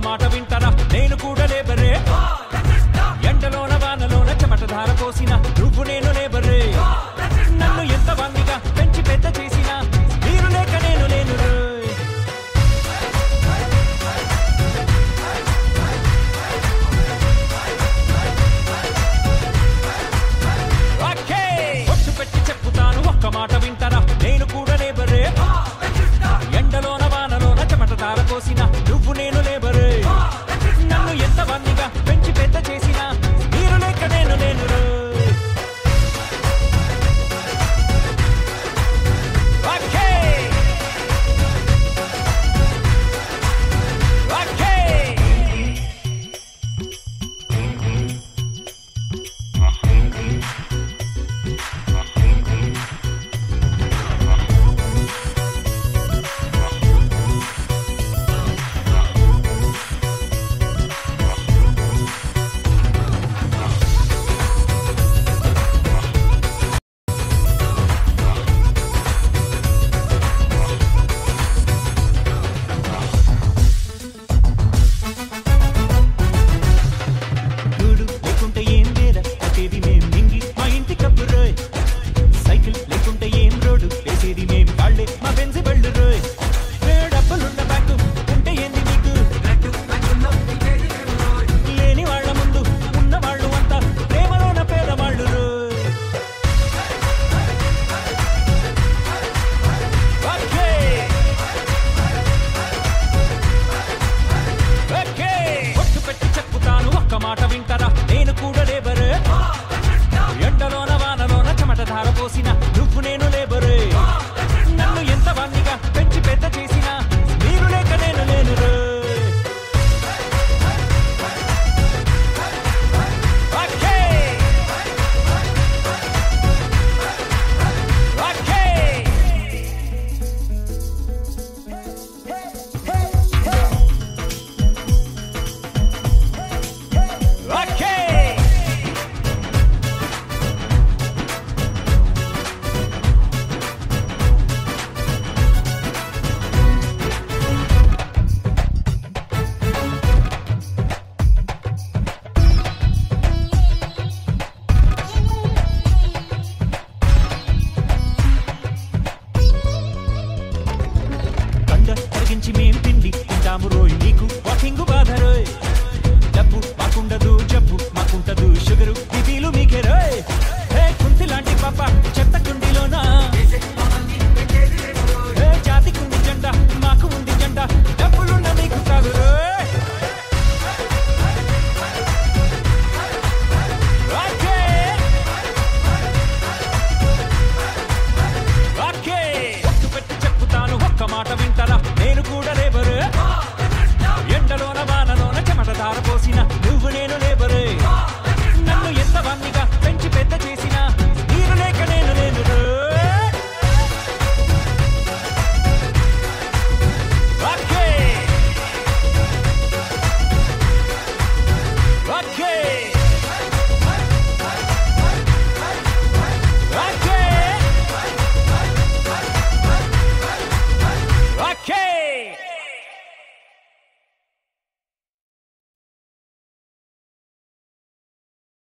మాట వింటారా నేను కూడా లేబరే ఎండలోన వానలోన చెమటధార పోసిన నువ్వు నేను లేబరే నన్ను ఎంత వంగిగా పెంచి పెద్ద చేసిన మీరు లేక నేను లేను ఒట్టు పెట్టి చెప్పుతాను ఒక్క మాట వింటారా నేను కూడా లేబరే ఎండలోన వానలోన చెమటధార పోసిన నువ్వు నేను లేబరే నన్ను ఎంత వంగిగా పెంచి పెద్ద చేసిన మీరు లేక నేను లేను మేం తిండి తింటాము రోయ్ నీకు వాకింగ్ బాధరు